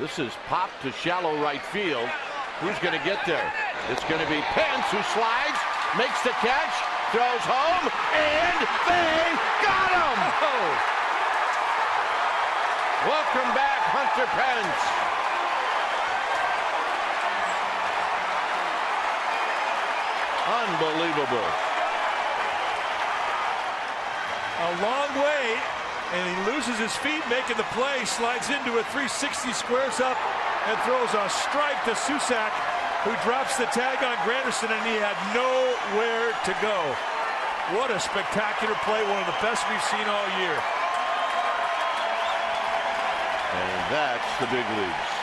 This is popped to shallow right field. Who's going to get there? It's going to be Pence, who slides, makes the catch, throws home, and they got him! Oh. Welcome back, Hunter Pence. Unbelievable. A long way, and he loses his feet making the play, slides into a 360, squares up, and throws a strike to Susak, who drops the tag on Granderson, and he had nowhere to go. What a spectacular play, one of the best we've seen all year. And that's the big leagues.